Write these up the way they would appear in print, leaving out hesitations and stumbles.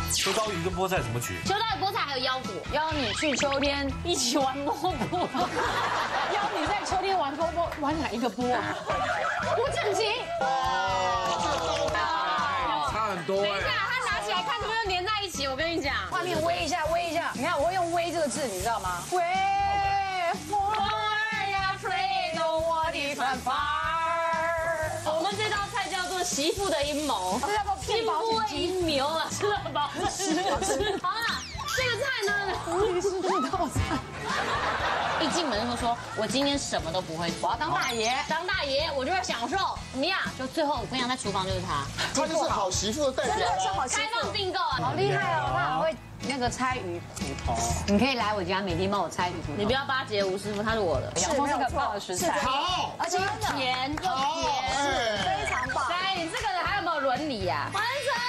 秋刀鱼跟菠菜什么局？ 秋刀鱼、菠菜还有腰果， 邀你去秋天一起玩摸波，邀你在秋天玩波，玩哪一个波啊？不正经。 差很多。 等一下，他拿起来看，是不是粘在一起？我跟你讲， 画面微一下，微一下。你看，我会用“微”这个字，你知道吗？微，风儿呀，吹动我的船帆。 我们这道菜叫做媳妇的阴谋， 这叫做媳妇的阴谋啊，吃了饱吃。好啦，这个菜呢， 无疑是这道菜。 一进门就说，我今天什么都不会， 我要当大爷， 当大爷，我就要享受，怎么样？就最后我跟你讲，在厨房就是他， 他就是好媳妇的代表真的是好媳开放妇， 订购啊！ 好厉害哦！他很会那个拆鱼骨头，你可以来我家每天帮我拆鱼骨头。 你不要巴结吴师傅，他是我的。 洋葱是个很棒的食材， 好， 而且又甜又甜，非常棒。 来，你这个人还有没有伦理呀？完成。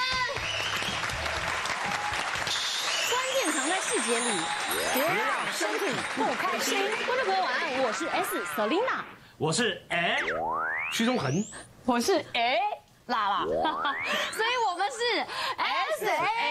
关键藏在细节里，别让身体不开心。观众朋友晚安，我是 S Selina， 我是屈中恒， 我是辣辣， 所以我们是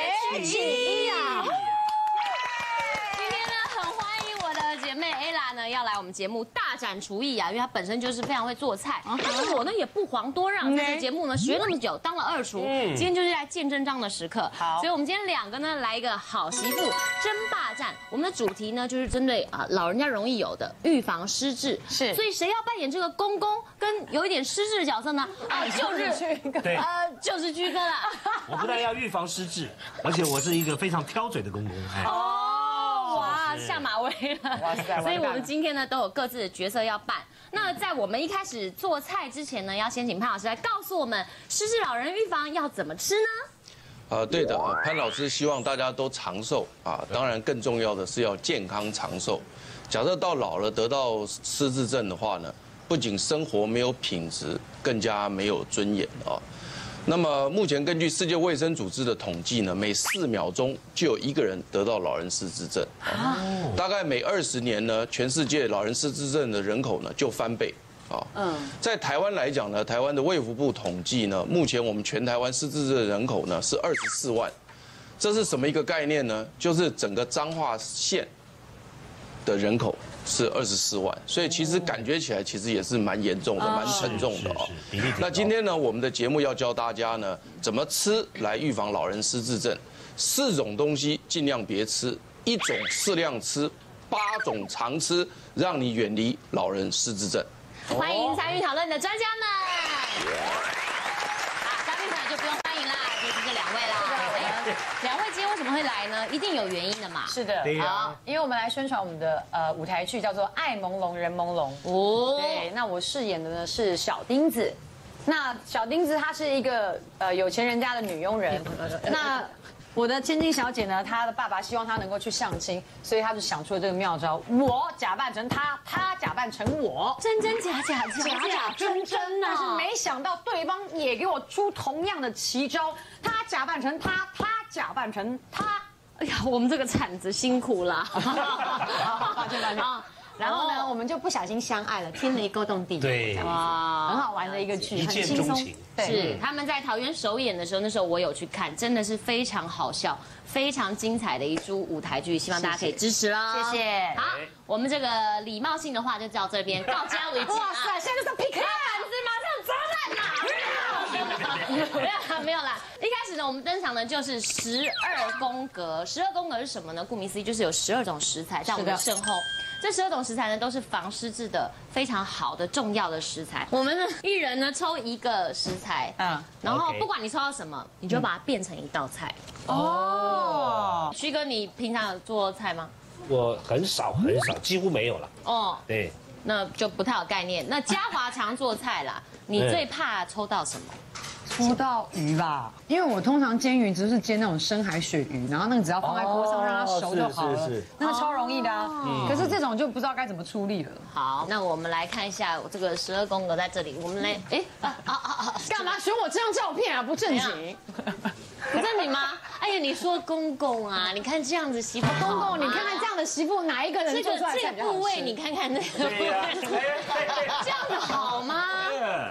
SH1啊。今天呢，很欢迎我的姐妹 Ella 呢，要来我们节目大展厨艺啊，因为她本身就是非常会做菜。但是我呢也不遑多让，这个节目呢学那么久，当了二厨，今天就是来见真章的时刻。 好， 所以我们今天两个呢来一个好媳妇争霸战。我们的主题呢就是针对老人家容易有的预防失智。 是， 所以谁要扮演这个公公跟有一点失智的角色呢？ 对， 就是居哥啦。 我不但要预防失智，而且我是一个非常挑嘴的公公。 哇，下马威了！哇塞！所以我们今天呢都有各自的角色要扮。那在我们一开始做菜之前呢，要先请潘老师来告诉我们失智老人预防要怎么吃呢？ 对的啊，潘老师希望大家都长寿啊，当然更重要的是要健康长寿。假设到老了得到失智症的话呢，不仅生活没有品质，更加没有尊严啊。那么目前根据世界卫生组织的统计呢，每4秒钟就有1个人得到老人失智症啊，大概每20年呢，全世界老人失智症的人口呢就翻倍。在台湾来讲呢，台湾的卫福部统计呢，目前我们全台湾失智症的人口呢是24万，这是什么一个概念呢？就是整个彰化县的人口是24万，所以其实感觉起来其实也是蛮严重的、蛮沉重的哦。那今天呢，我们的节目要教大家呢怎么吃来预防老人失智症，4种东西尽量别吃，1种适量吃，8种常吃，让你远离老人失智症。 欢迎参与讨论的专家们。嘉宾朋友就不用欢迎啦，就是这2位啦。2位今天为什么会来呢？一定有原因的嘛。 是的，好，因为我们来宣传我们的舞台剧叫做《爱朦胧人朦胧》哦。对，那我饰演的呢是小钉子。那小钉子她是一个有钱人家的女佣人。那我的千金小姐呢，她的爸爸希望她能够去相亲，所以她就想出了这个妙招：我假扮成她，她假扮成我， 真真假假， 假假真真呐。但是没想到对方也给我出同样的奇招，她假扮成她，她假扮成她。 哎呀，我们这个铲子辛苦了。 抱歉。然后呢，我们就不小心相爱了，天雷勾动地火。 对， 哇， 很好玩的一个剧， 一见钟情。 是他们在桃园首演的时候，那时候我有去看，真的是非常好笑、非常精彩的一出舞台剧，希望大家可以支持啦。 谢谢。 好，我们这个礼貌性的话就到这边告家为止。 哇塞，现在就是 PK， 没有啦。一开始呢，我们登场的就是12宫格。12宫格是什么呢？顾名思义，就是有12种食材在我们的身后。这12种食材呢，都是防失智的非常好的重要的食材。我们呢，一人呢抽1个食材，然后不管你抽到什么，你就把它变成一道菜。哦，旭哥，你平常有做菜吗？ 我很少，几乎没有了。 哦， 对， 那就不太有概念。那嘉华常做菜啦，你最怕抽到什么？ 抽到鱼吧，因为我通常煎鱼只是煎那种深海鳕鱼，然后那个只要放在锅上让它熟就好了，那个超容易的啊。可是这种就不知道该怎么处理了。 好，那我们来看一下我这个12宫格在这里，我们来， 干嘛选我这张照片啊？不正经， 不正经吗？哎呀，你说公公啊，你看这样子媳妇， 公公，你看看这样的媳妇哪一个人做出来这个部位，你看看那个部位，这样子好吗？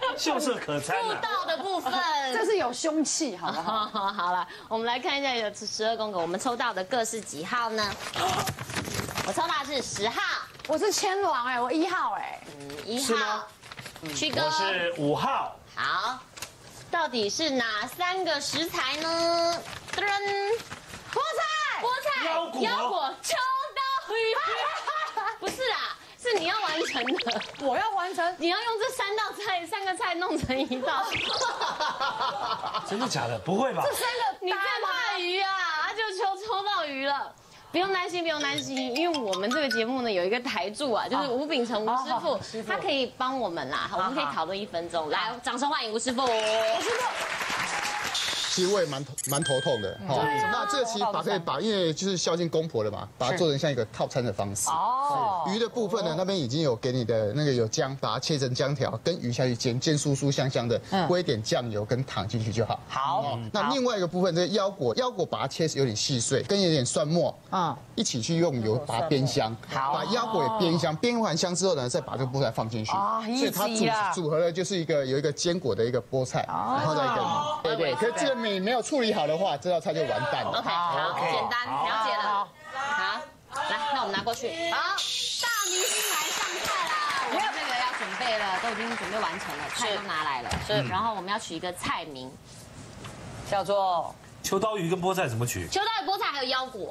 秀色可餐步啊。 道的部分， 这是有凶器，好不好？ 好了，我们来看一下有12宫格，我们抽到的各是几号呢？我抽到的是10号， 我是千王哎，我1号哎。 1号，曲哥， 我是5号。 好，到底是哪3个食材呢？噔，菠菜、腰果、秋刀鱼。不是啦，是你要完成的， 我要完成， 你要用这3个菜弄成一道。 真的假的？不会吧？ 这3个你最怕鱼啊，就抽到鱼了。不用担心，不用担心，因为我们这个节目呢有一个台柱啊，就是吴秉承吴师傅，他可以帮我们啦，我们可以讨论1分钟。来，掌声欢迎吴师傅。吴师傅， 其实我也蛮头痛的。哦，那这个其实可以把，因为就是孝敬公婆的嘛，把它做成像一个套餐的方式。哦。鱼的部分呢，那边已经有给你的那个有姜，把它切成姜条，跟鱼下去煎，煎酥酥香香的，煨一点酱油跟糖进去就好。 好。 那另外一个部分，这个腰果把它切有点细碎，跟有点蒜末，一起去用油把它煸香，把腰果也煸香，煸完香之后呢，再把这个菠菜放进去，所以它组合的就是有一个坚果的一个菠菜，然后再一个对，可是这个没有处理好的话，这道菜就完蛋了。 OK， 好，简单，了解了。好，来，那我们拿过去。好，大明星来上菜啦！我们这个要准备了，都已经准备完成了，菜都拿来了。是，然后我们要取一个菜名， 叫做秋刀鱼跟菠菜怎么取？ 秋刀鱼、菠菜还有腰果。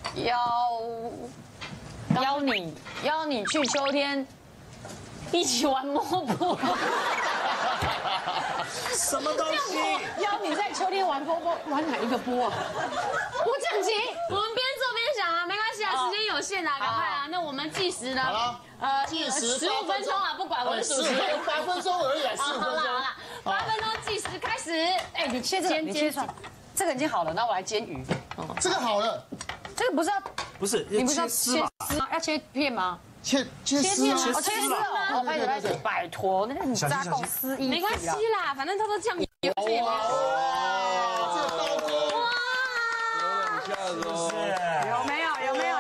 邀你去秋天一起玩摸布。 什么东西？ 邀你在秋天玩波，玩哪一个波啊？ 不正经，我们边做边想啊，没关系啊，时间有限啊，赶快啊。那我们计时呢？ 好了，计时 15分钟啊，不管我是主持人。 8分钟而已，15分钟。 好了，8分钟计时开始。 哎，你切这个，你切出来，这个已经好了，那我来煎鱼。 这个好了， 这个不是要， 不是， 你不是要丝吗？ 要切片吗？ 切丝啊， 切丝哦，拍手，拜托，那个你扎够丝衣， 没关系啦，反正偷偷酱油也没有。 哇，这个刀工， 有没有？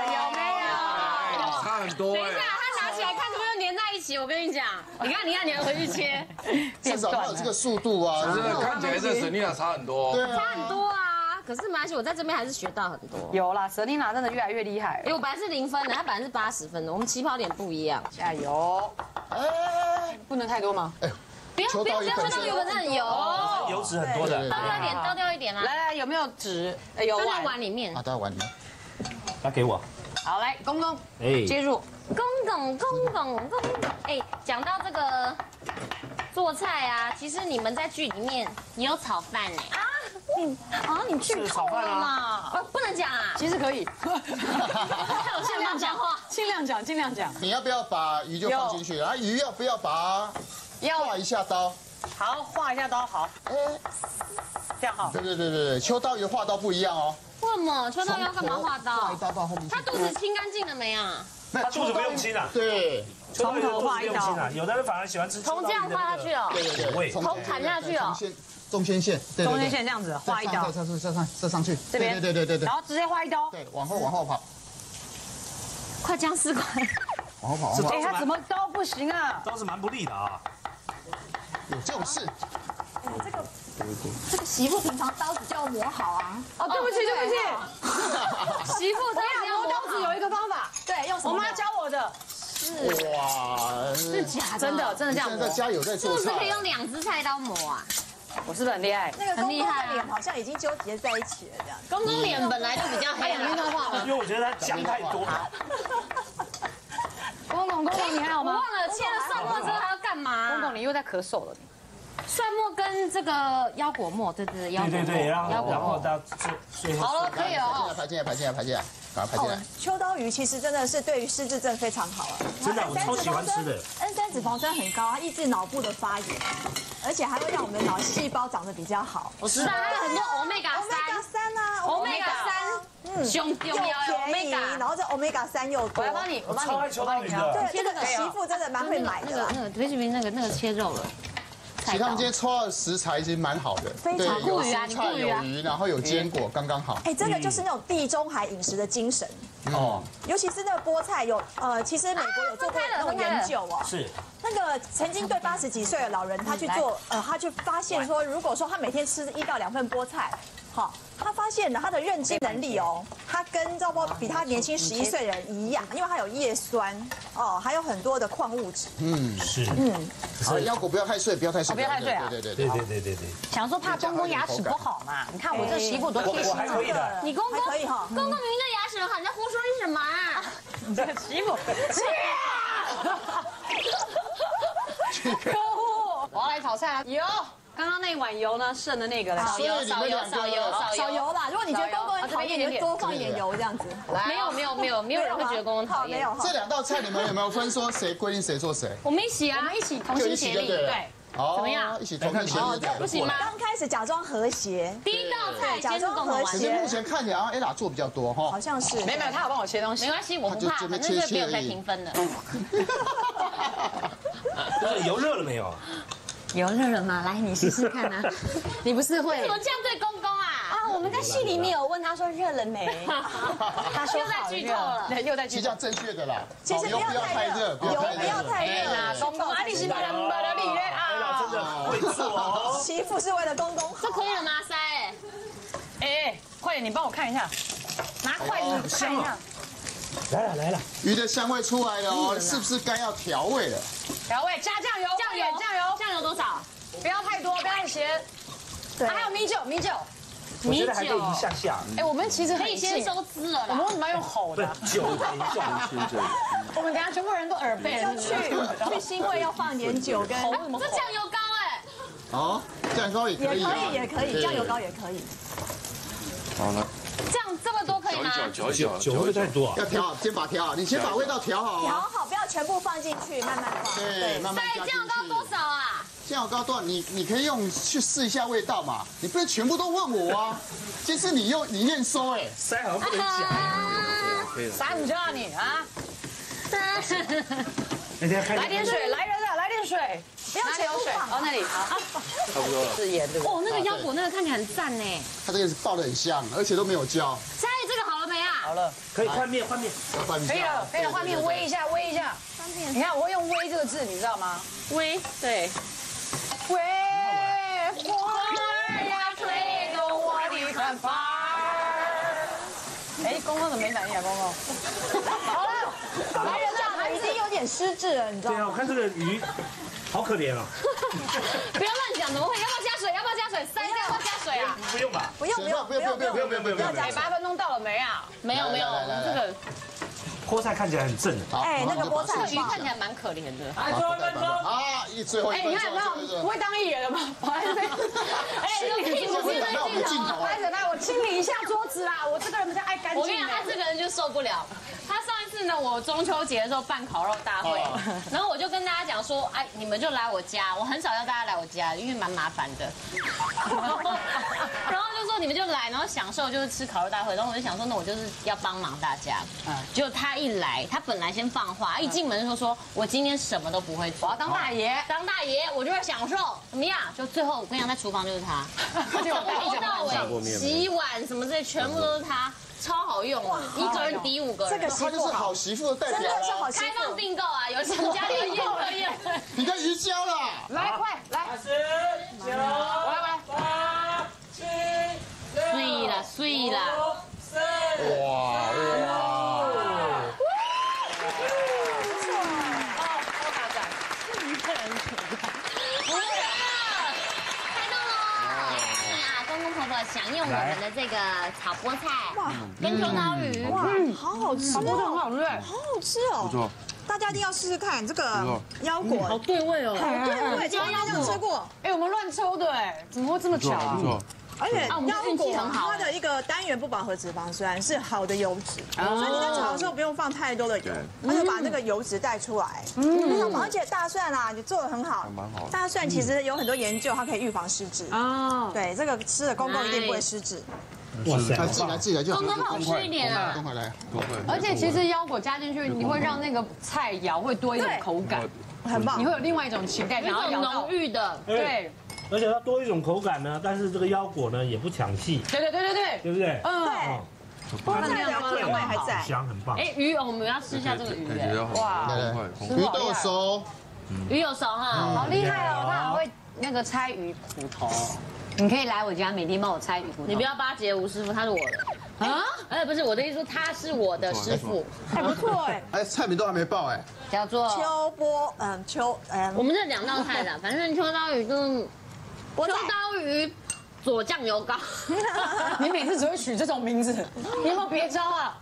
差很多。 等一下，他拿起来看是不是粘在一起？我跟你讲，你看，你要回去切， 至少它有这个速度啊， 真的看起来这沈丽娜差很多。 对啊， 差很多啊。可是没关系，我在这边还是学到很多。 有啦，舍丽娜真的越来越厉害。 因为我本来是0分的，他本来是80分的，我们起跑点不一样。 加油！哎，不能太多吗？ 不要秋刀鱼本身有油脂很多的。 倒掉一点啦。 来，有没有纸？有倒在碗里面。 啊，倒在碗里面。 拿给我。 好，来，公公， 哎， 接入。 公公。哎，讲到这个做菜啊，其实你们在剧里面也有炒饭呢。 你剧透了嘛？ 不能讲啊。 其实可以。 我尽量讲话， 尽量讲。 你要不要把鱼就放进去？然后鱼要不要把它划一下刀？ 好，划一下刀，好。这样好。 对，秋刀鱼划刀不一样哦。 为什么秋刀鱼要干嘛划刀？ 划一刀到后面。 他肚子清干净了没啊？ 他肚子不用清啊。 对， 从头划一刀。有的人反而喜欢吃从这样划下去哦。 对， 从砍下去哦。 中间线， 中间线这样子划一刀， 再上去， 这边， 对， 然后直接划一刀， 对，往后跑， 快僵尸快， 往后跑， 哎，他怎么刀不行啊？ 刀是蛮不利的啊， 有这种事， 这个媳妇平常刀子就要磨好啊。 哦，对不起， 媳妇她要磨刀子有一个方法， 对，用什么？ 我妈教我的。 哇， 是假的， 真的这样磨。 在家有在做菜， 是不是可以用2只菜刀磨啊？ 我是不是很厉害？ 那个公公的脸好像已经纠结在一起了，这样。 公公脸本来就比较黑了， 因为我觉得他姜太多。 公公，你还好吗？ 我忘了切了蒜末之后还要干嘛？ 公公，你又在咳嗽了。 蒜末跟这个腰果末，对，腰果末， 对，然后到最后。 好了，可以了。 排进来，赶快排进来。 秋刀鱼其实真的是对于失智症非常好啊， 真的，我超喜欢吃的。 N3脂肪酸很高，它抑制脑部的发炎，而且还会让我们的脑细胞长得比较好。 我知道它有很多 Omega 3啊 ，Omega 3，胸重要便宜，然后这 Omega 3又多。 我帮你， 超爱秋刀鱼的。 对，这个媳妇真的蛮会买的。 那个菲律宾那个切肉了。 其实他们今天抽到的食材已经蛮好的， 非常有蔬菜有鱼，然后有坚果，刚刚好。 哎，这个就是那种地中海饮食的精神哦，尤其是那个菠菜有其实美国有做过那种研究哦， 是那个曾经对80几岁的老人，他去做他去发现说，如果说他每天吃1到2份菠菜，好，他发现他的认知能力哦，他跟差不多比他年轻11岁的人一样，因为他有叶酸哦，还有很多的矿物质。 是好，腰果不要太碎，不要太碎， 不要太碎啊！ 对。 想说怕公公牙齿不好嘛？你看我这媳妇多贴心啊！ 你公公可以哈， 公公明明就牙齿很好，你在胡说些什么啊？ 你这个媳妇，可恶！我要来炒菜啊！油，刚刚那一碗油呢，剩的那个少油，少油啦。如果你觉得公公很讨厌，你就多放一点油这样子。 没有人会觉得公公讨厌。 这2道菜你们有没有分说谁规定谁做谁？ 我们一起啊， 我们一起同心协力，对。 怎么样？ 一起同心协力， 不行吗？ 刚开始假装和谐， 第一道菜假装和可是谐。 目前看起来Ella 做比较多哈， 好像是。 没有，他有帮我切东西， 没关系，我不怕，反正这没有在评分的。 油热了没有？ 油热了吗？来，你试试看啊！ 你不是会？ 怎么这样对公公啊？ 啊，我们在戏里面有问他说热了没？他说又在剧透了， 对，又在剧透。 其实这样正确的啦。 其实不要太热，油不要太热啦。 公公啊，你是不能不能理啊！ 真的会做哦。 媳妇是为了公公好。 这可以了吗？塞， 哎，快点，你帮我看一下，拿筷子看一下。 来了， 鱼的香味出来了哦，是不是该要调味了？ 调味加酱油， 酱油多少？ 不要太多，不要太咸。对，还有米酒。 我觉得还可以一下。 哎，我们其实可以先收汁了啦。 我们为什么要用吼的？ 酒等一下， 我们等下全部人都耳背了。 去腥味要放点酒跟。 这酱油膏哎。 哦，酱油膏也可以。 也可以，酱油膏也可以。 好了。 这样这么多可以吗？ 搅一搅， 酒会不会太多啊？ 要调，先把调好，你先把味道调好。 调好，不要全部放进去，慢慢放。 对，慢慢加进去。 酱油膏多少啊？ 酱油膏多少？你可以用去试一下味道嘛，你不能全部都问我啊。这次你验收哎， 塞好像不能讲。 撒母椒你啊！来点水，来人啊，来点水。不要全部放。哦，那里好， 差不多了。 是盐对不对？ 哦，那个腰果那个看起来很赞呢。 它这个是爆得很香，而且都没有焦。 塞，这个好了没啊？ 好了， 可以换面。 可以了，换面煨一下。你看我会用煨这个字，你知道吗？ 煨，对。 煨花儿呀，吹动我的看法。哎，公公怎么没反应啊？公公。好了，来人啊， 已经有点失智了，你知道对啊，我吗？ 看这个鱼好可怜啊。 不要乱讲，怎么会？要不要加水？塞掉要不要加水啊？ 不用吧？ 不用。 哎，8分钟到了没啊？ 没有，我们这个菠菜看起来很正。 哎，那个菠菜鱼看起来蛮可怜的。 啊，最后一分钟， 你看有没有不会当艺人了吗？ 哎，镜头， 来，我清理一下桌子啦。我这个人比较爱干净。 我跟你讲，他这个人就受不了。他上一次呢，我中秋节的时候办烤肉大会，然后我就跟大家讲说，哎，你们就来我家，我很少要大家来我家，因为蛮麻烦的。然后就说你们就来，然后享受就是吃烤肉大会。然后我就想说，那我就是要帮忙大家。结果他一来，他本来先放话，一进门就说我今天什么都不会做， 我要当大爷， 我就会享受，怎么样？就最后我跟你讲，在厨房就是他，从头到尾洗碗什么这些全部都是他。超好用的，一个人抵5个人。 这个他就是好媳妇的代表， 真的是好媳妇。 开放订购啊，有请家里宴客宴。 你的鱼胶了， 来快来，10、9、8、7、6、 碎了。 哇！ 享用我们的这个炒菠菜跟秋刀鱼， 哇，好好吃， 真的很好吃， 好好吃哦！ 不错， 大家一定要试试看这个腰果， 好对味哦， 对味，从来没有吃过。 哎，我们乱抽的哎，怎么会这么巧啊？ 而且腰果它的一个单元不饱和脂肪酸是好的油脂，所以你在炒的时候不用放太多的油，它就把那个油脂带出来，非常棒。而且大蒜啊，你做的很好，大蒜其实有很多研究，它可以预防失智。哦，对，这个吃的公公一定不会失智。 哇塞， 自己来就好。 公公好吃一点啊， 公公来， 而且其实腰果加进去，你会让那个菜肴会多一点口感。 很棒。 你会有另外一种情感， 有一种浓郁的， 对。 而且它多一种口感呢，但是这个腰果呢也不抢戏， 对， 对不对？ 对，菠菜的甜味还在， 香，很棒。 哎，鱼我们要吃一下这个鱼， 哇， 鱼都有熟， 鱼有熟哈， 好厉害哦，他很会那个拆鱼骨头。你可以来我家，每天帮我拆鱼骨头。 你不要巴结吴师傅，他是我的啊，不是我的意思说他是我的师傅， 还不错哎。 哎，菜名都还没报哎， 叫做我们这2道菜的，反正秋刀鱼跟秋刀鱼佐酱油膏。 你每次只会取这种名字，你有没有别招啊？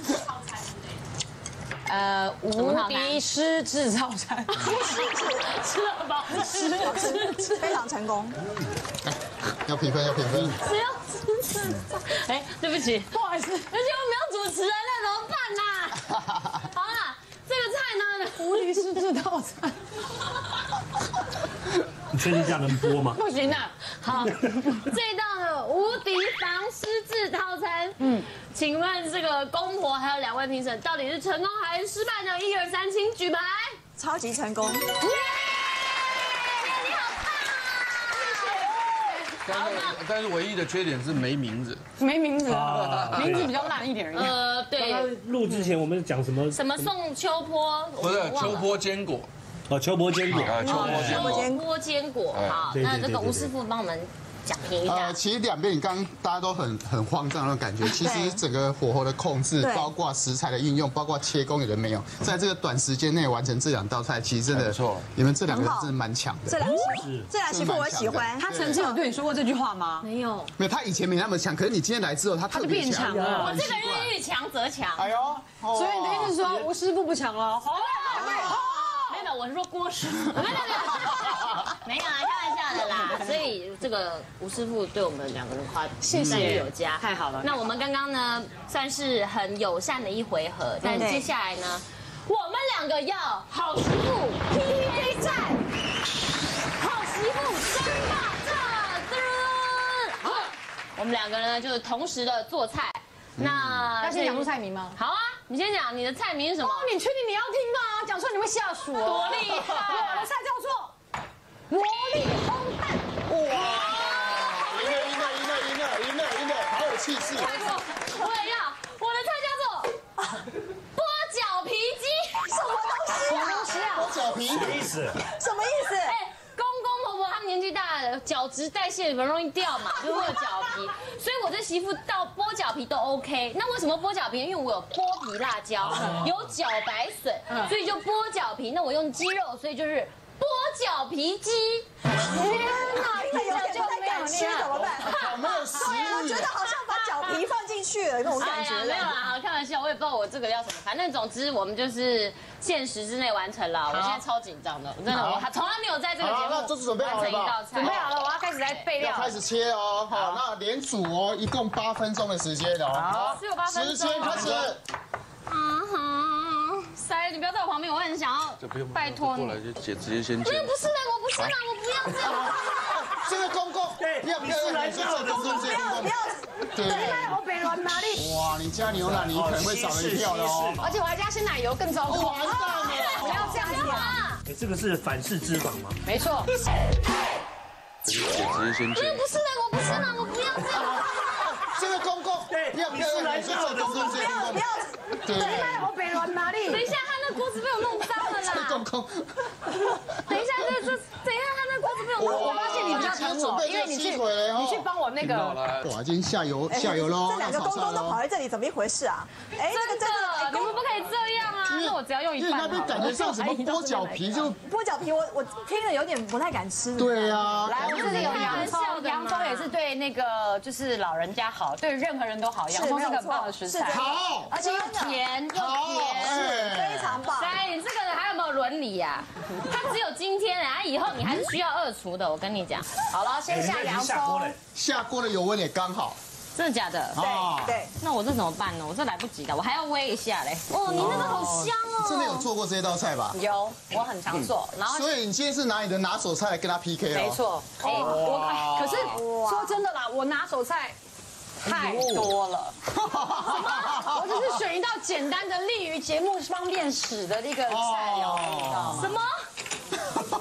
无敌狮制造餐， 吃了饱， 吃非常成功。 要评分。 只要吃。哎，对不起， 不好意思， 而且我没有主持人，那怎么办呐？好啦，这个菜呢， 无敌狮制造餐。 你确定这样能播吗？ 不行啊！ 好，这道的无敌防湿制套餐，请问这个公婆还有2位评审到底是成功还是失败呢？1、2、3，请举牌。 超级成功。 但是唯一的缺点是没名字， 没名字，名字比较烂一点而已。 对。 录之前我们讲什么？ 什么送秋波？ 不是秋波坚果。 哦，秋波坚果啊，秋波坚果。好，那这个吴师傅帮我们讲评一下。 其实两边你刚刚大家都很慌张的感觉，其实整个火候的控制，包括食材的运用，包括切工有的没有，在这个短时间内完成这2道菜，其实真的，你们这2个真的蛮强的。 这两媳妇我喜欢。 他曾经有对你说过这句话吗？ 没有， 没有，他以前没那么强，可是你今天来之后，他特别强了。 我这个人遇强则强。 哎呦， 所以你的意思是说吴师傅不强了？ 没有，我是说郭师傅。没有啊，开玩笑的啦。所以这个吴师傅对我们2个人夸赞誉有加， 太好了。 那我们刚刚呢，算是很友善的一回合，但接下来呢，我们2个要好媳妇 PK 战，好媳妇争霸战。好，我们2个人呢就是同时的做菜。那要先讲出菜名吗？ 好啊，你先讲你的菜名是什么？ 你确定你要听吗？讲出来你会下属哦。 多厉害！ 我的菜叫做魔力烘蛋。 哇！赢了，好有气势。 我也要，我的菜叫做剥脚皮鸡。 什么东西啊？ 剥脚皮什么意思？ 什么意思？ 公公婆婆他们年纪大了，角质代谢很容易掉嘛，就会有脚皮，所以我这媳妇到剥脚皮都 OK。那为什么剥脚皮？因为我有剥皮辣椒，有茭白笋，所以就剥脚皮。那我用鸡肉，所以就是剥脚皮鸡。 天哪，因为有点不太敢吃怎么办？ 没有食欲。 我觉得好像把脚皮放进去了那种感觉。 没有啦，好开玩笑，我也不知道我这个要什么，反正总之我们就是限时之内完成了。我现在超紧张的，真的，我从来没有在这个节目这次准备好了吧？ 准备好了，我要开始来备料。 要开始切哦，好，那连煮哦，一共8分钟的时间哦。 好，只有8分钟。 时间开始。 塞，你不要在我旁边，我很想要，拜托你。 过来就直接先不切。 是的，我不是的，我不要这样。 这个公公，不要，对， 我北乱哪里？ 哇，你加牛奶，你可能会少了1票的哦。 而且我还加鲜奶油，更糟糕。 完蛋了！ 不要这样子啊！ 这个是反式脂肪吗？ 没错。 直接先切。 不是的，我不是的，我不要这样。 这个公公，不要，对， 我北乱哪里？ 等一下，他那锅子被我弄脏了啦。 公公， 等一下，等一下，他那锅子被我弄脏了。 我发现你比较疼我，因为你去帮我那个。 哇，已经下油喽。 这2个公公都跑在这里，怎么一回事啊？哎， 真的，你们不可以这样啊！那我只要用一半。 因为那边感觉像什么剥脚皮，就剥脚皮，我听了有点不太敢吃。 对呀。 来，我们这里有洋葱，洋葱也是对那个就是老人家好，对任何人都好。洋葱是个很棒的食材， 好， 而且又甜又甜， 非常棒。 来，你这个人还有没有伦理呀？他只有今天啊，以后你还是需要2厨的，我跟你讲。 好了，先下洋葱， 下锅的油温也刚好。 真的假的？ 对。 那我这怎么办呢？我这来不及的，我还要煨一下嘞。哦，你那个好香哦。 真的有做过这道菜吧？ 有，我很常做。然后， 所以你今天是拿你的拿手菜来跟他 PK 哦。 没错。可是说真的啦，我拿手菜太多了。我只是选一道简单的利于节目方便使的一个菜肴，你知道吗？ 什么？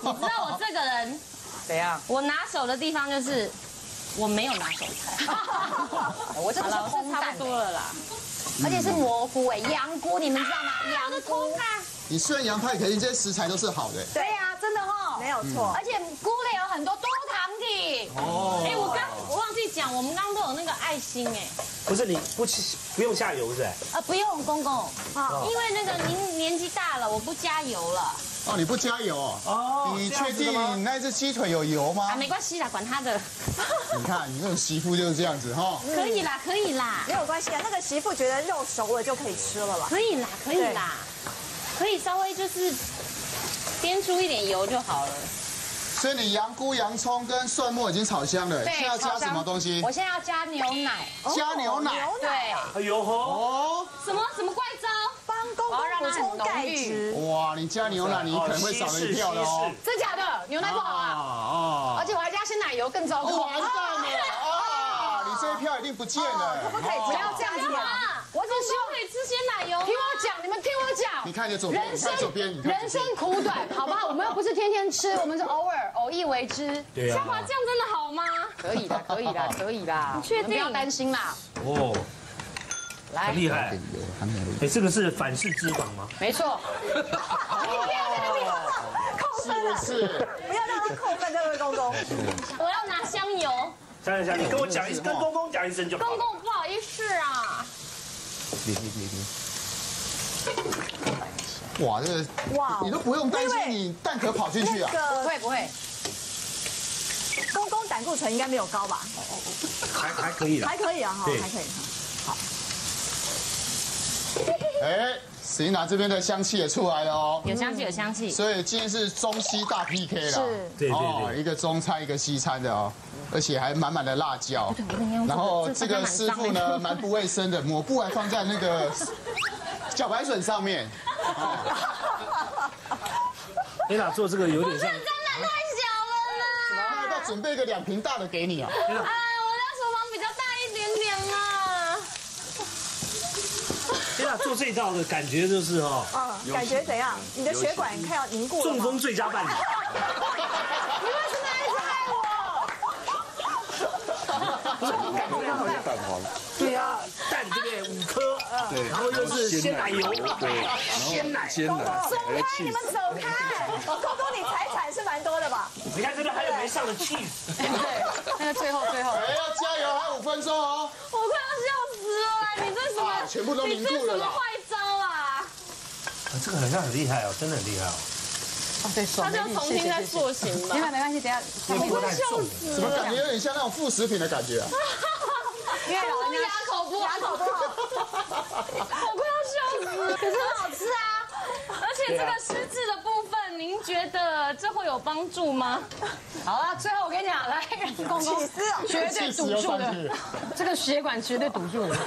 你知道我这个人怎样？ 我拿手的地方就是我没有拿手菜。 我这个是差不多了啦， 而且是蘑菇哎，羊菇你们知道吗？羊菇。 你虽然洋派，可是这些食材都是好的。 对呀，真的哈， 没有错。 而且菇类有很多多糖体。 哦， 哎，我忘记讲，我们刚刚都有那个爱心哎。 不是你不用下油是？ 不用公公啊，因为那个您年纪大了，我不加油了。 哦，你不加油哦？ 哦， 你确定你那只鸡腿有油吗？ 没关系啦，管他的。 你看你那种媳妇就是这样子哈。 可以啦，可以啦， 没有关系啊。那个媳妇觉得肉熟了就可以吃了吧？ 可以啦，可以啦，可以稍微就是煸出一点油就好了。 所以你羊菇、洋葱跟蒜末已经炒香了，现在要加什么东西？ 我现在要加牛奶。 加牛奶。 对。 哎呦吼！ 哦。 什么怪招？ 帮公公补充钙质。 哇，你加牛奶，你可能会少了一票的哦。 真假的？牛奶不好啊。哦。而且我还加鲜奶油，更糟糕。 完蛋了啊！你这一票一定不见了。 可不可以不要这样子啊？ 我只希望可以吃鲜奶油。 听我讲，你们听我讲。 你看你的左边，你看左边， 人生苦短，好不好？我们又不是天天吃，我们是偶一为之。 对啊。 虾滑酱真的好吗？ 可以啦，可以啦，可以啦。 你确定？ 不要担心啦。 哦。 来， 很厉害。哎，这个是反式脂肪吗？ 没错。 你不要在那边扣分了， 是不要让他扣分，这位公公。 我要拿香油。 香，你跟我讲一声，跟公公讲一声就好。 公公不好意思啊。 哇，这个哇，你都不用担心你蛋壳跑进去啊？ 不会。 公公胆固醇应该没有高吧？ 还可以啦。 还可以啊，哈，还可以。好。 哎，Selina这边的香气也出来了哦。 有香气，有香气。 所以今天是中西大 PK 啦。 是。 对， 一个中餐，一个西餐的哦，而且还满满的辣椒。然后这个师傅呢，蛮不卫生的，抹布还放在那个茭白笋上面。 你俩做这个有点像。 真的太小了啦！ 那要不要准备个2瓶大的给你啊？ 哎，我家厨房比较大一点点啊。 你俩做这一道的感觉就是哦。 感觉怎样？你的血管快要凝固了。 中风最佳伴侣。 你为什么一直爱我？ 感觉好像蛋黄。对啊，蛋这边5颗，对，然后又是鲜奶油，对，鲜奶。 走开，你们走开！公公，你财产是蛮多的吧？ 你看这边还有没上的 cheese。 对，那个最后。 哎，要加油，还有5分钟哦。 我快要笑死了！你这什么？ 全部都凝固了啦。 坏招啊！ 这个好像很厉害哦，真的很厉害哦。 对， 他就要重新再塑形吧。 没关系，等下。 我快笑死怎么感觉有点像那种副食品的感觉啊？ 因为老人家牙口不好，我快要笑死了。可是很好吃啊！而且这个失智的部分，您觉得这会有帮助吗？ 好了，最后我跟你讲，来，公公绝对堵住的，这个血管绝对堵住了。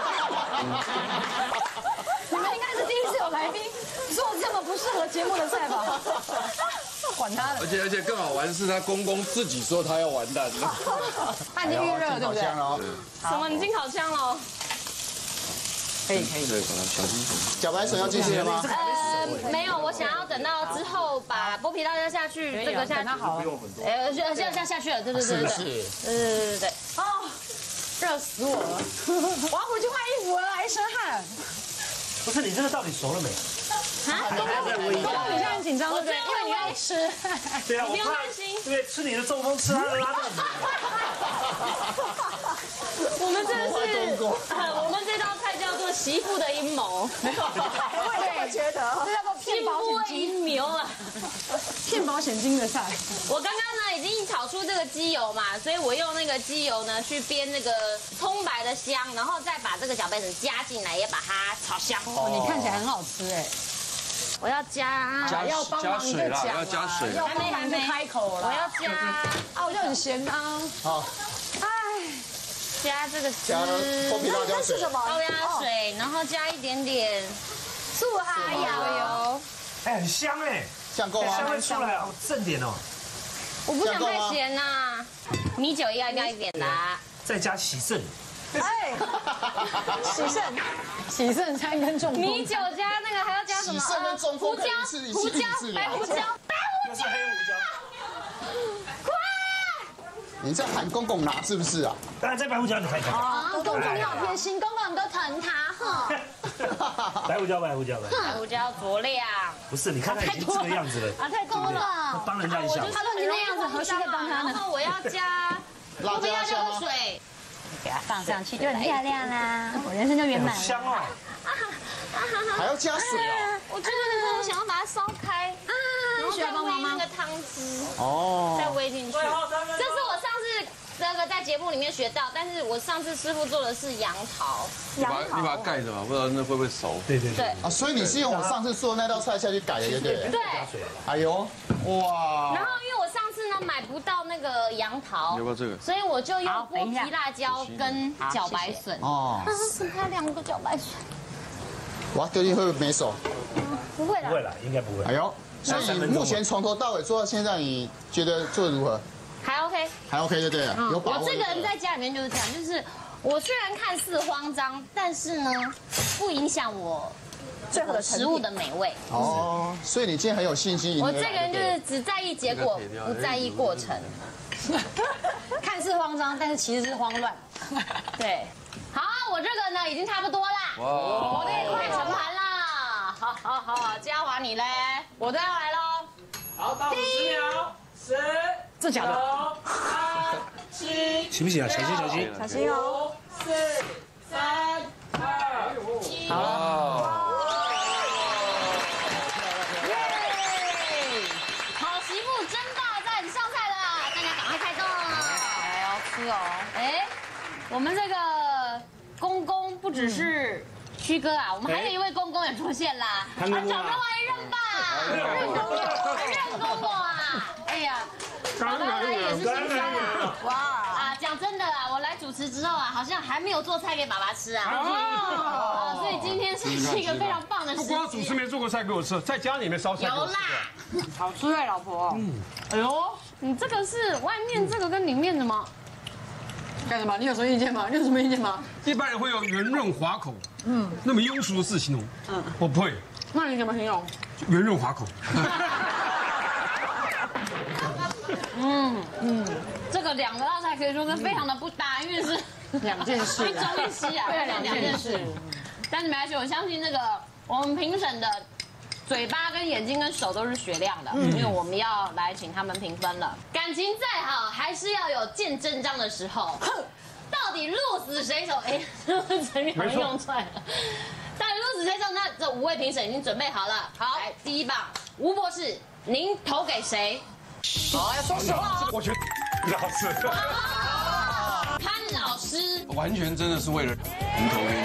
你们应该是第一次有来宾做这么不适合节目的菜吧？管他的。 而且更好玩的是，他公公自己说他要完蛋了。 他已经预热了，对不对？ 什么？你进烤箱了？ 可以。 对，小心。 茭白笋要进去了吗？ 没有，我想要等到之后把剥皮辣椒下去，这个下去。 好了。 现在下去了，对。对。 哦，热死我了！我要回去换衣服了，一身汗。 不是你这个到底熟了没？ 公公，你现在很紧张对不对？因为你要吃。 对啊， 不用担心。 对，吃你的中风，吃他的拉肚子。 我们真的是，我们这道菜叫做媳妇的阴谋。 我也觉得， 这叫做骗保险金。 阴谋啊！ 骗保险金的菜。 我刚刚呢已经炒出这个鸡油嘛，所以我用那个鸡油呢去煸那个葱白的香，然后再把这个茭白笋加进来，也把它炒香。 哦，你看起来很好吃哎。 我要加水啦，要加水。 还没开口了。 我要加啊，我就很咸啊。 好。 哎，加这个加剥皮辣椒水。 高压水，然后加一点点素哈油。 哎，很香哎， 香够吗？ 香味出来，好正点哦。 我不想太咸呐，米酒要一点啦。 再加喜胜。 哎， 喜胜餐跟中风。 米酒加那个还要加什么？ 喜胜跟中风胡椒，白胡椒。 个是黑胡椒。 你在喊公公拿是不是啊？ 当然，这白胡椒你看一看。 啊，公公你好贴心，公公你都疼他哈。 白胡椒。 白胡椒佐料。 不是，你看他已经这个样子了。 啊，太多了。 帮人家一下。 他都已经那样子，何须再帮他呢？然后我要加， 辣椒要加吗？ 水， 给它放上去就很漂亮啦，我人生就圆满了。 香哦。 还要加水哦。 我觉得我想要把它烧开啊，然后再煨那个汤汁哦，再煨进去。这是我上次这个在节目里面学到，但是我上次师傅做的是杨桃， 你把它盖着嘛，不知道那会不会熟。 对。 啊，所以你是用我上次做的那道菜下去改的，对不对？ 对。 哎呦，哇！ 然后因为我上次呢买不到那个杨桃， 要不要这个？ 所以我就用剥皮辣椒跟茭白笋。哦。还有2个茭白笋。 哇，丢进会不会没熟？ 不会啦， 应该不会。 哎呦，所以你目前从头到尾做到现在，你觉得做得如何？ 还 OK， 还 OK 就对了，有把握。 我这个人在家里面就是这样，就是我虽然看似慌张，但是呢，不影响我最后的食物的美味。 哦，所以你今天很有信心。 我这个人就是只在意结果，不在意过程。 看似慌张，但是其实是慌乱。 对，好，我这个呢已经差不多啦，我这也快成盘啦。好，嘉华你嘞？我都要来喽。 好，倒数10秒，10， 这假的 9、8、7， 行不行啊？小心。 小心哦。 5、4、3、2， 好了。 好媳妇争霸战上菜了，大家赶快开动。来哦，吃哦。哎，我们这个公公不只是虚哥啊，我们还有一位公公也出现啦。啊，掌声欢迎任爸，任公公啊！哎呀，刚来也是新鲜啊！哇啊，讲真的啦，我来主持之后啊，好像还没有做菜给爸爸吃啊。哦，所以今天是一个非常棒的时机。 不光主持没做过菜给我吃，在家里面烧菜给我吃。 有啦， 好吃哎，老婆。 哎呦，你这个是外面这个跟里面的吗？ 干什么？你有什么意见吗？你有什么意见吗？ 一般人会用圆润滑口，那么庸俗的字形容，我不会。 那你怎么形容？ 圆润滑口。 这个2个道菜可以说是非常的不搭，因为是 2件事， 一中一西啊，对，2件事。但是没关系，我相信这个我们评审的嘴巴跟眼睛跟手都是雪亮的，因为我们要来请他们评分了。感情再好，还是要有见真章的时候。到底鹿死谁手？哎，成语好像用出来了。到底鹿死谁手？那这5位评审已经准备好了。好，来第1棒，吴博士，您投给谁？ 好，要说实话哦。 我觉得老师。 潘老师， 完全真的是为了人头给你。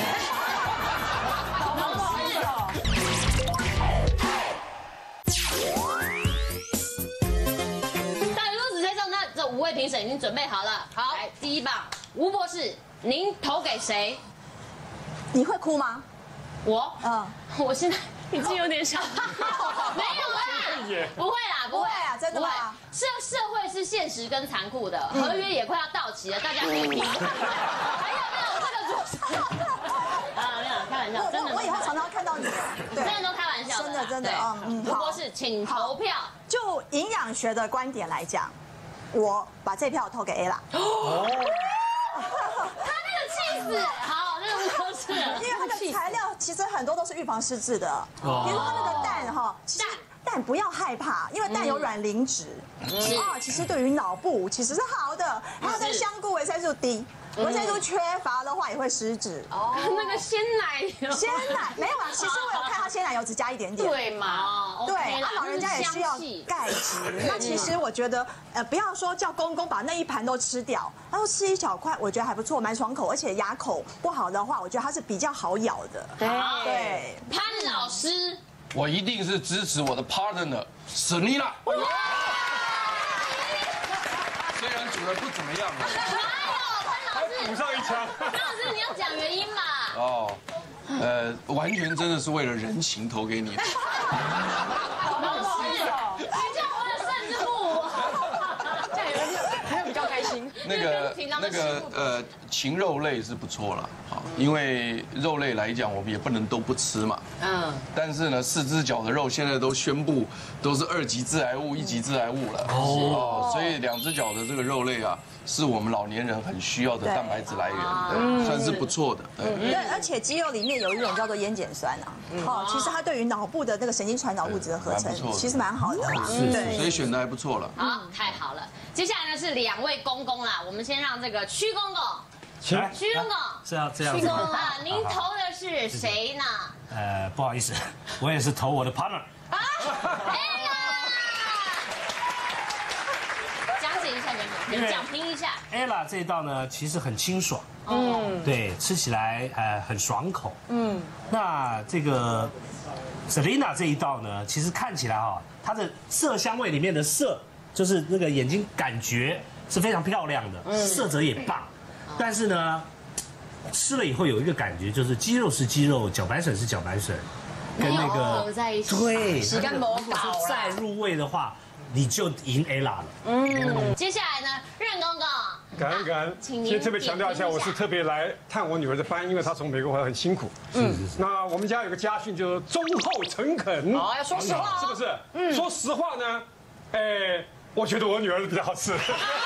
到底鹿死谁手？那这5位评审已经准备好了。好，来第1棒，吴博士，您投给谁？ 你会哭吗？ 我现在已经有点想，没有啦，不会啦， 不会啊，真的吗？ 社会是现实跟残酷的，合约也快要到期了，大家可以听。还有没有这个主持？啊，没有，开玩笑，真的。 我以后常常看到你， 真的都开玩笑的， 真的， 吴博士，请投票。 就营养学的观点来讲，我把这票投给 A 啦。 他那个气死，好，那个吴博士， 因为它的材料其实很多都是预防失智的，比如说它那个蛋哈，蛋不要害怕，因为蛋有软磷脂，其实对于脑部其实是好的。还有那个香菇维生素 D， 维生素缺乏的话也会失智。 那个鲜奶没有啊，其实我有看它鲜奶油只加一点点。 对嘛？ 对，老人家也需要钙质。那其实我觉得，不要说叫公公把那一盘都吃掉，然后吃一小块，我觉得还不错，蛮爽口，而且牙口不好的话，我觉得它是比较好咬的。对， 潘老师。 我一定是支持我的 partner 沈丽娜。虽然煮的不怎么样。 哪有潘老师？ 补上一枪。 潘老师，你要讲原因嘛？ 完全真的是为了人情投给你的。 老师，你叫我的甚至不， 这样有比较开心。 禽肉类是不错了啊，因为肉类来讲，我们也不能都不吃嘛。但是呢，4只脚的肉现在都宣布都是2级致癌物、1级致癌物了。所以2只脚的这个肉类啊，是我们老年人很需要的蛋白质来源，算是不错的。 对，而且鸡肉里面有一种叫做烟碱酸啊，其实它对于脑部的那个神经传导物质的合成，其实蛮好的啦。 对，所以选的还不错了。 好，太好了。接下来呢是2位公公啦，我们先让这个屈公公。屈公公是要这样子。 屈公公啊，您投的是谁呢？ 不好意思，我也是投我的 partner。 讲解一下你们，讲评一下。 Ella 这一道呢，其实很清爽，对，吃起来很爽口，那这个 Selina 这一道呢，其实看起来它的色香味里面的色，就是那个眼睛感觉是非常漂亮的，色泽也棒，但是呢，吃了以后有一个感觉，就是鸡肉是鸡肉，茭白笋是茭白笋，跟那个合在一起， 对， 洗干毛搞再入味的话，你就赢 Ella 了。 接下来呢，任公公。 感恩。先特别强调一下，我是特别来探我女儿的班，因为她从美国回来很辛苦。那我们家有个家训，就是忠厚诚恳。 要说实话， 是不是？说实话呢，我觉得我女儿比较好吃。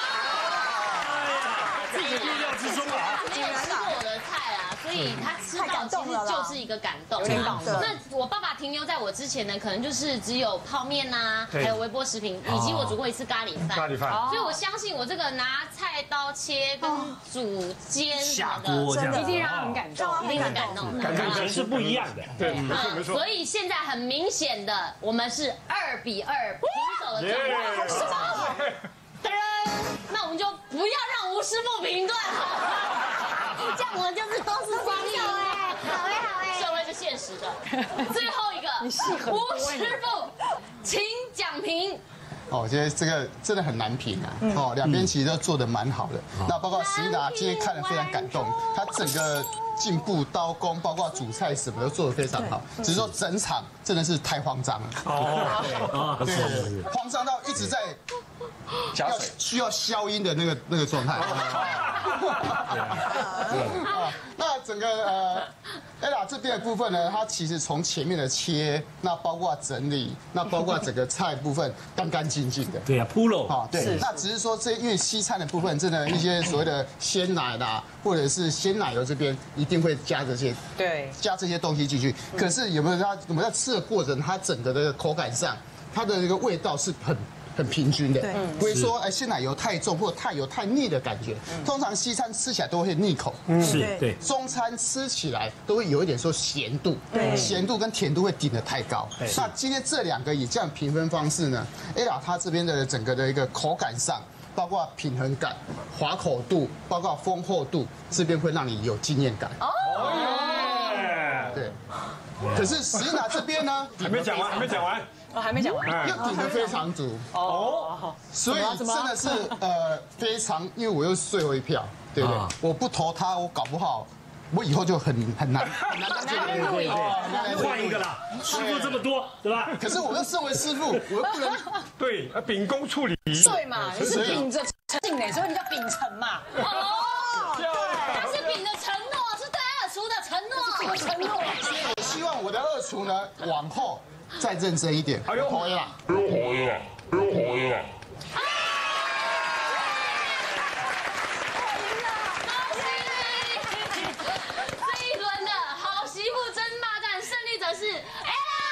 自己意料之中啊！ 没有吃过我的菜啊，所以他吃到其实就是一个感动。那我爸爸停留在我之前呢，可能就是只有泡面呐，还有微波食品，以及我煮过一次咖喱饭。所以我相信我这个拿菜刀切跟煮煎下锅这样， 一定让他很感动， 一定很感动。 感觉是不一样的。 对，没错。 所以现在很明显的，我们是2比2平手的状态，是吗？那我们就不要让吴师傅评断好，这样我们就是都是朋友好社会是现实的。最后一个，吴师傅，请讲评。 我觉得这个真的很难评啊！两边其实都做得蛮好的。那包括Selina今天看得非常感动，她整个进步刀工，包括煮菜什么都做得非常好。只是说整场真的是太慌张了。对，慌张到一直在需要消音的那个状态。那整个Ella 这边的部分呢，它其实从前面的切，那包括整理，那包括整个菜部分干干净净的。 对啊，铺肉啊，对。那只是说因为西餐的部分，真的一些所谓的鲜奶啦，或者是鲜奶油这边一定会加这些，加这些东西进去。可是有没有我们在吃的过程，它整个的口感上，它的这个味道是很平均的，不会说鲜奶油太重或者太油太腻的感觉。通常西餐吃起来都会腻口， 是对。 中餐吃起来都会有一点说咸度，咸度跟甜度会顶得太高。那今天这2个以这样评分方式呢，Ella 它这边的整个的一个口感上，包括平衡感、滑口度，包括丰厚度，这边会让你有经验感。对。可是Selina这边呢， 还没讲完。 又顶得非常足所以真的是非常，因为我又睡回票，对不对？我不投他，我搞不好我以后就很难录影， 换一个啦。师傅这么多，对吧？ 可是我又身为师傅，我又不能对秉公处理。 对嘛，你是秉着诚信所以你叫秉承嘛。 他是秉着承诺，是对二厨的承诺。 我希望我的二厨呢，往后再认真一点。不用回了。 这一轮的好媳妇争霸战胜利者是 Ella。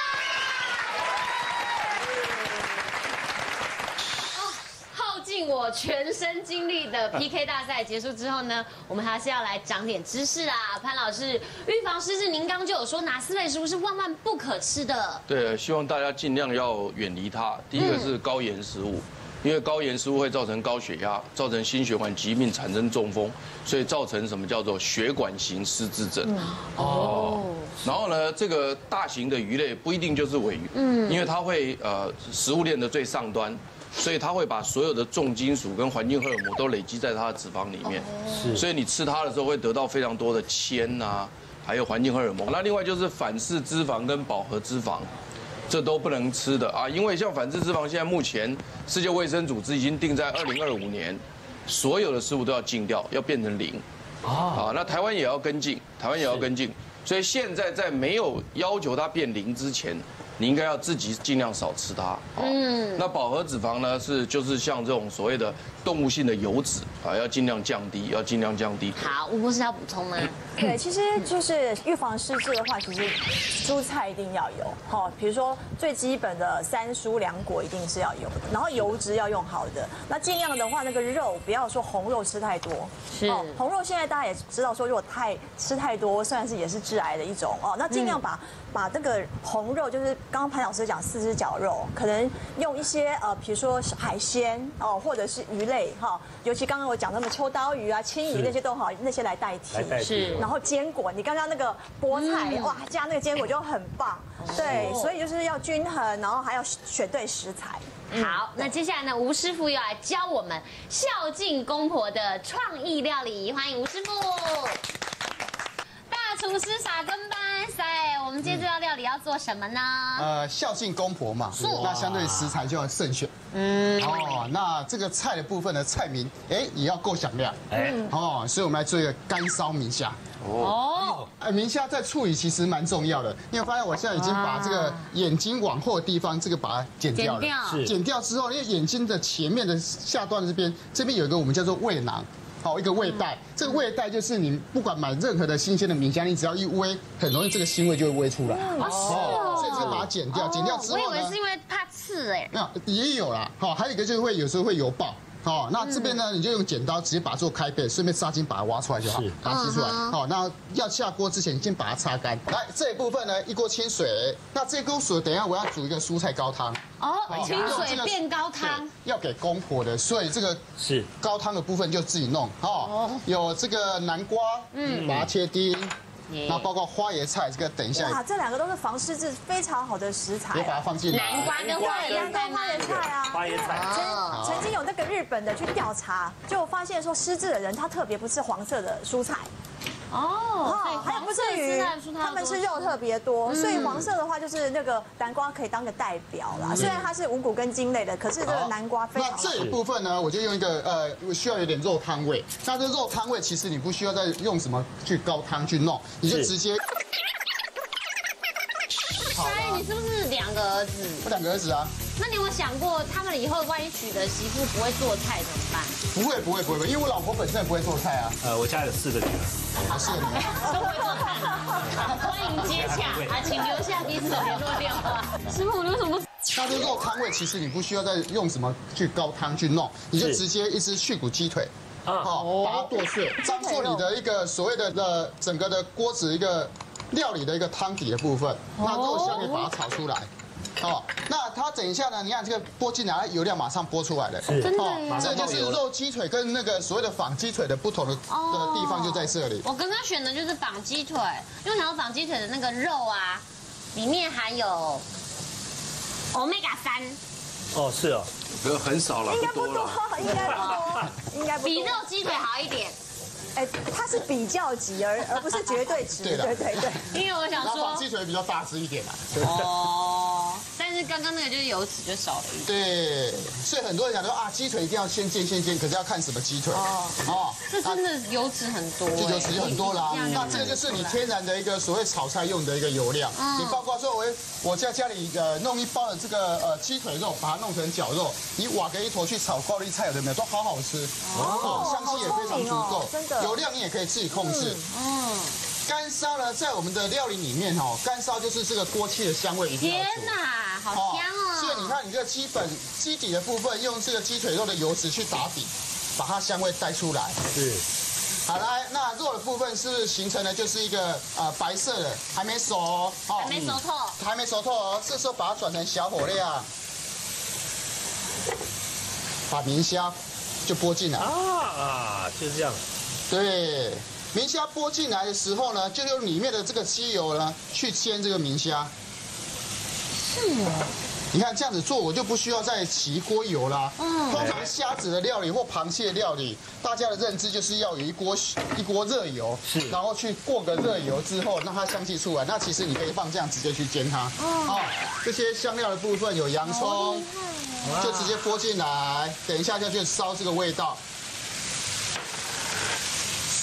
耗尽我全身精力的 PK 大赛结束之后呢，我们还是要来长点知识啦。潘老师，预防失智，您刚就有说哪4类食物是万万不可吃的？ 对，希望大家尽量要远离它。第一个是高盐食物。因为高盐食物会造成高血压，造成心血管疾病，产生中风，所以造成什么叫做血管型失智症。然后呢，这个大型的鱼类不一定就是鲔鱼，因为它会食物链的最上端，所以它会把所有的重金属跟环境荷尔蒙都累积在它的脂肪里面，所以你吃它的时候会得到非常多的铅啊，还有环境荷尔蒙。那另外就是反式脂肪跟饱和脂肪。这都不能吃的啊，因为像反式脂肪，现在目前世界卫生组织已经定在2025年， 所有的食物都要禁掉，要变成0。啊，那台湾也要跟进，所以现在在没有要求它变0之前，你应该要自己尽量少吃它。那饱和脂肪呢就是像这种所谓的动物性的油脂啊，要尽量降低。 好，吴博士要补充吗？ 对，其实就是预防失智的话，其实蔬菜一定要有，哈，比如说最基本的3蔬2果一定是要有的，然后油脂要用好的，那尽量的话，那个肉不要说红肉吃太多， 是红肉现在大家也知道说，如果吃太多，虽然是也是致癌的一种哦，那尽量把那个红肉，就是刚刚潘老师讲4只绞肉，可能用一些比如说海鲜哦，或者是鱼类哈，尤其刚刚我讲那么秋刀鱼啊、青鱼那些都好，那些来代替， 是。 然后坚果，你刚刚那个菠菜，哇，加那个坚果就很棒。对，所以就是要均衡，然后还要选对食材。 好，那接下来呢，吴师傅要来教我们孝敬公婆的创意料理，欢迎吴师傅。大厨师撒跟班赛，我们今天这道料理要做什么呢？ 孝敬公婆嘛，那相对食材就要慎选。那这个菜的部分的菜名，也要够响亮。所以我们来做一个干烧明虾。明虾在处理其实蛮重要的，你有发现我现在已经把这个眼睛往后的地方这个把它剪掉了，剪掉之后，因为眼睛的前面的下段这边有一个我们叫做胃囊。一个胃袋，这个胃袋就是你不管买任何的新鲜的明虾，你只要一煨，很容易这个腥味就会煨出来。所以这个把它剪掉，剪掉之后呢， 我以为是因为怕刺那也有啦，还有一个就是有时候会油爆。那这边呢，你就用剪刀直接把它做开背，顺便纱巾把它挖出来就好，把它撕出来。那要下锅之前，先把它擦干。来这一部分呢，一锅清水。那这锅水，等一下我要煮一个蔬菜高汤。 清水变高汤， 要给公婆的，所以这个是高汤的部分就自己弄。有这个南瓜，把它切丁。然后包括花椰菜，这个等一下。 哇，这2个都是防失智非常好的食材。 别把它放进来。 南瓜跟花椰菜啊。 花椰菜。 曾经有那个日本的去调查，就发现说失智的人他特别不吃黄色的蔬菜。还有不是鱼，他们吃肉特别多，所以黄色的话就是那个南瓜可以当个代表啦。虽然它是五谷根茎类的，可是这个南瓜非常好。 那这一部分呢，我就用一个需要有点肉汤味。那这肉汤味其实你不需要再用什么去高汤去弄，你就直接。 你是不是2个儿子？ 我2个儿子啊。 那你有没有想过，他们以后万一娶的媳妇不会做菜怎么办？ 不会，因为我老婆本身也不会做菜啊。 我家有4个女儿 ，4个女儿都会做菜。欢迎接洽请留下彼此的联络电话。师傅，你为什么？ 那这肉汤味其实你不需要再用什么去高汤去弄，你就直接一只去骨鸡腿。把它剁碎，当做你的一个所谓的整个的锅子一个料理的一个汤底的部分。那肉香也把它炒出来。那它等一下呢？你看这个拨进来，油量马上拨出来了。 真的， 这就是肉鸡腿跟那个所谓的仿鸡腿的不同的地方就在这里。 我刚刚选的就是仿鸡腿，因为想要仿鸡腿的那个肉啊，里面含有 Omega 3。 是哦， 很少了， 应该不多，应该不多， 比肉鸡腿好一点。 它是比较级而不是绝对值。对。 因为我想说， 仿鸡腿比较大只一点啦。 但是刚刚那个就是油脂就少了一点。 对，所以很多人讲说鸡腿一定要先煎，可是要看什么鸡腿。 这真的油脂很多。 这油脂就很多啦。那这个就是你天然的一个所谓炒菜用的一个油量。你包括说我在家里弄一包的这个鸡腿肉，把它弄成绞肉，你挖个一坨去炒高丽菜，有没有都好好吃。香气也非常足够， 真的。 油量你也可以自己控制。干烧呢，在我们的料理里面干烧就是这个锅气的香味一定要足。 天哪，好香哦！ 所以你看，你这个基底的部分，用这个鸡腿肉的油脂去打底，把它香味带出来。 是。 好，来，那肉的部分是不是形成的就是一个白色的，还没熟哦， 还没熟透， 还没熟透哦。这时候把它转成小火量，把明虾就拨进来。 就是这样。 对。明虾拨进来的时候呢，就用里面的这个鸡油呢去煎这个明虾。 是哦。 你看这样子做，我就不需要再起锅油啦。通常虾子的料理或螃蟹的料理，大家的认知就是要有一锅热油，然后去过个热油之后，让它香气出来。那其实你可以放这样直接去煎它。这些香料的部分有洋葱，就直接拨进来，等一下就去烧这个味道。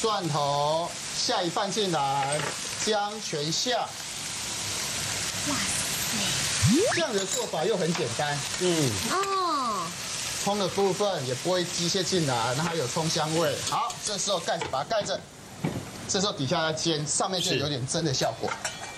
蒜头下一半进来，姜全下。哇塞！这样的做法又很简单。葱的部分也不会机械进来，那还有葱香味。好，这时候盖子把它盖着，这时候底下再煎，上面就有点蒸的效果。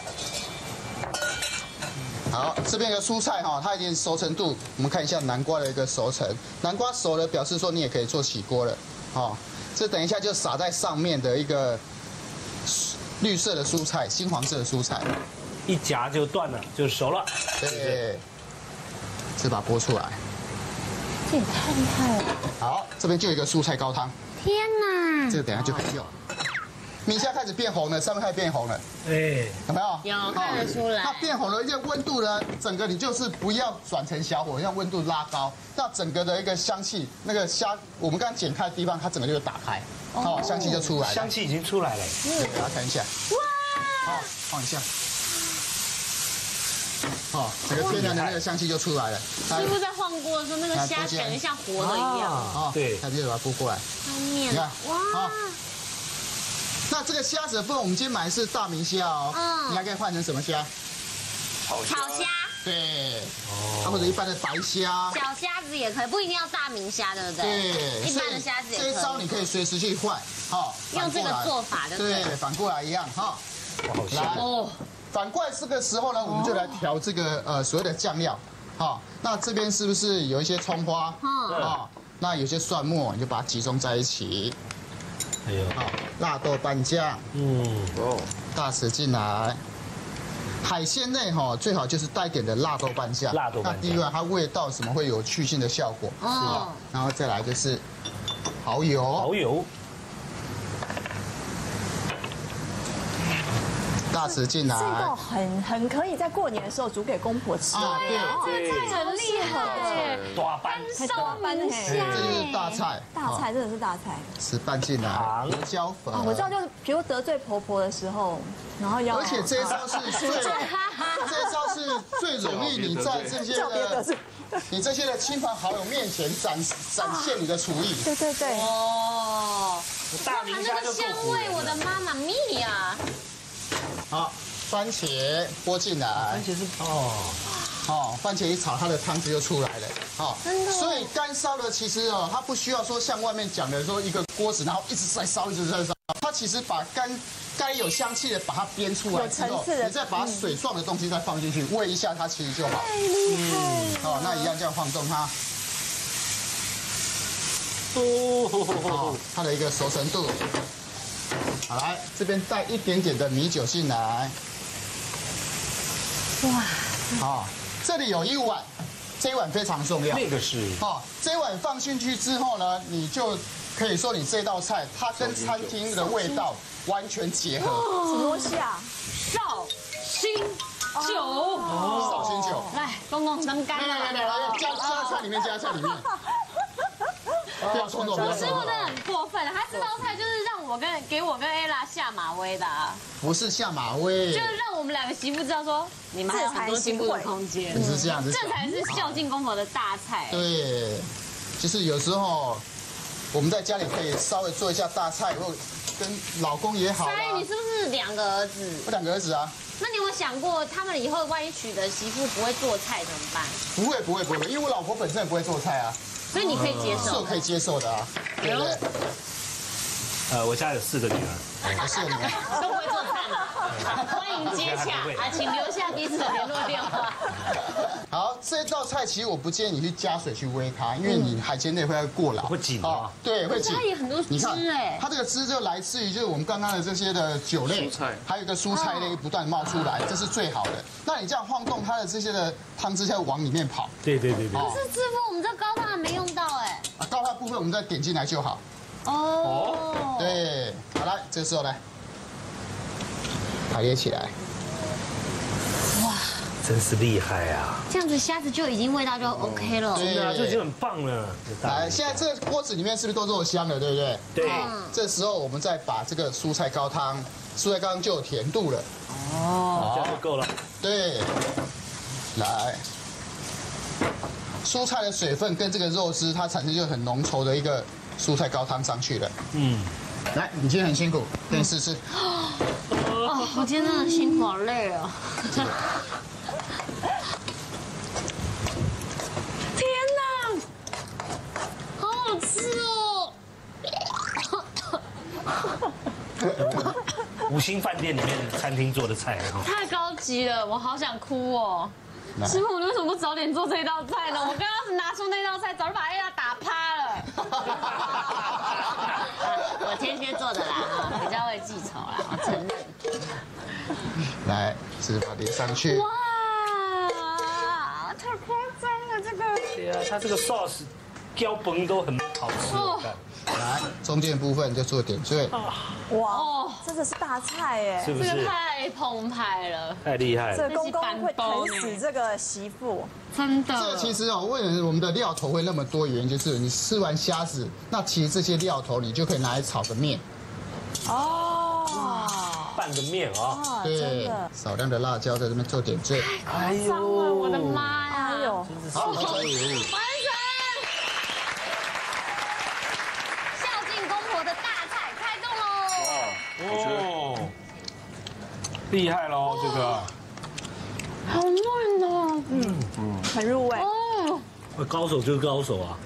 好，这边的蔬菜哈，它已经熟成度，我们看一下南瓜的一个熟成。南瓜熟了，表示说你也可以做起锅了。哦，这等一下就撒在上面的一个绿色的蔬菜，金黄色的蔬菜， 一夹就断了，就熟了。 对，这把它拨出来。 这也太厉害了！ 好，这边就有一个蔬菜高汤。 天哪！ 这个等一下就可以用。米虾开始变红了，上面开始变红了，有没有？ 有看得出来。 它变红了，因为温度呢，整个你就是不要转成小火，让温度拉高，那整个的一个香气，那个虾我们刚剪开的地方，它整个就会打开，哦，香气就出来了。 香气已经出来了。 对，给大家看一下。哇！好，放一下。哦，整个天然的那个香气就出来了。 师傅在晃锅的时候，那个虾感觉像活的一样。 哦，对，它就把它拨过来。 面， 你看，哇！那这个虾子的部分，我们今天买的是大明虾哦。你还可以换成什么虾？ 炒虾。 对。哦。或者一般的白虾。 小虾子也可以，不一定要大明虾，对不对？ 对。 一般的虾子也可以。 这一招你可以随时去换，好。 用这个做法的。 对，反过来一样哈。 好香哦。反过来这个时候呢，我们就来调这个所谓的酱料。好，那这边是不是有一些葱花？那有些蒜末，你就把它集中在一起。好，辣豆瓣酱，大匙进来。海鲜类哈，最好就是带点的辣豆瓣酱。 辣豆瓣酱， 那第一个它味道什么会有去腥的效果。哦。然后再来就是蚝油。 蚝油。 大匙进来。 这道很可以在过年的时候煮给公婆吃。 啊，对， 这个菜很厉害， 大班， 这就是大菜。 大菜真的是大菜。 匙拌进来，胡椒粉。 我知道，就是比如得罪婆婆的时候，然后要。 而且这一招是最容易你在这些的亲朋好友面前展现你的厨艺。 对对对。 哦，大明虾就够香味，我的妈妈咪呀！ 好，番茄拨进来。 番茄是番茄一炒，它的汤汁就出来了。好，所以干烧的其实它不需要说像外面讲的说一个锅子，然后一直在烧，一直在烧。它其实把该有香气的把它煸出来之后，你再把水状的东西再放进去煨一下，它其实就好。 太厉害！ 好，那一样这样晃动它。它的一个熟成度。好，来这边带一点点的米酒进来。哇！好，这里有一碗，这一碗非常重要。 那个是。 这一碗放进去之后呢，你就可以说你这道菜它跟餐厅的味道完全结合。 什么东西啊？ 绍兴酒。 绍兴酒。 来，公公能干了。 来，加菜里面，加菜里面。不要冲动，不要冲动。 师傅真的很过分了，他这道菜就是让给我跟 Ella 下马威的。 不是下马威， 就是让我们两个媳妇知道说，你们还有很多进步的空间。 不是这样子， 这才是孝敬公婆的大菜。 对，就是有时候我们在家里可以稍微做一下大菜，或跟老公也好。 你是不是2个儿子？ 我2个儿子啊。 那你有没有想过，他们以后万一娶的媳妇不会做菜怎么办？ 不会，因为我老婆本身也不会做菜啊。 所以你可以接受， 是我可以接受的啊，对不对？ 我家有4个女儿 ，4个女儿都不会做菜嘛，欢迎接洽啊，请留下彼此的联络电话。 好，这道菜其实我不建议你去加水去煨它，因为你海鲜类会过老， 会紧啊。 对，会紧。 它也很多汁哎， 它这个汁就来自于就是我们刚刚的这些的酒类，还有一个蔬菜类不断冒出来，这是最好的。那你这样晃动它的这些的汤汁，才往里面跑。 对。可是师傅，我们这高汤还没用到哎。 高汤部分我们再点进来就好。对，好来，这时候来排列起来。 哇，真是厉害啊！ 这样子虾子就已经味道就 OK 了。 对啊，就已经很棒了。 来，现在这个锅子里面是不是都肉香了，对不对？ 对。 这时候我们再把这个蔬菜高汤就有甜度了。 这样就够了。 对，来。蔬菜的水分跟这个肉汁，它产生就很浓稠的一个蔬菜高汤上去了。 来，你今天很辛苦，给你试试。 哦，我今天真的很辛苦，好累哦。天哪，好好吃哦！5星饭店里面的餐厅做的菜哈， 太高级了，我好想哭哦。师傅，你为什么不早点做这道菜呢？我刚刚是拿出那道菜，早就把 A 打趴了。我天蝎座的啦，比较会记仇啦，我承认。 来，是把点上去。 哇，太夸张了这个。 对啊，它这个 sauce 浇崩都很好吃。 来，中间部分就做点缀。 哇，这个是大菜耶！ 是不是？ 这个太澎湃了， 太厉害了。 这个公公会疼死这个媳妇， 真的。 这其实哦，为什么我们的料头会那么多？原因就是你吃完虾子，那其实这些料头你就可以拿来炒个面。 哦， 拌个面啊。 对，少量的辣椒在这边做点缀。 哎呦，我的妈呀！ 哎呦， 好， 完成。孝敬公婆的大菜开动喽！ 哦，厉害喽，这个。 好嫩哦， 很入味。 高手就是高手啊。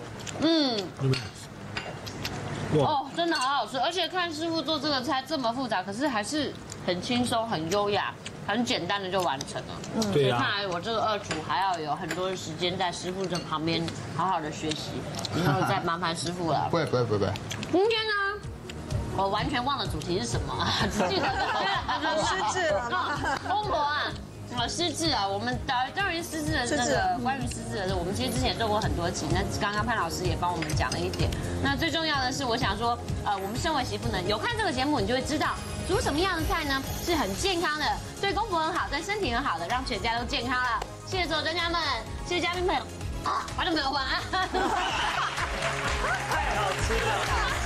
哦，真的好好吃，而且看师傅做这个菜这么复杂，可是还是很轻松、很优雅、很简单的就完成了。 对啊。 看来我这个二厨还要有很多的时间在师傅这旁边好好的学习，以后再麻烦师傅了。 不会。 今天呢，我完全忘了主题是什么，只记得失智了吗？ 公婆啊。失智啊，我们当然失智的那个关于失智的，我们其实之前做过很多期。那刚刚潘老师也帮我们讲了一点。那最重要的是，我想说，我们身为媳妇呢，有看这个节目，你就会知道煮什么样的菜呢是很健康的，对公婆很好，对身体很好的，让全家都健康了。谢谢所有专家们，谢谢嘉宾朋友，观众朋友晚安。 太好吃了。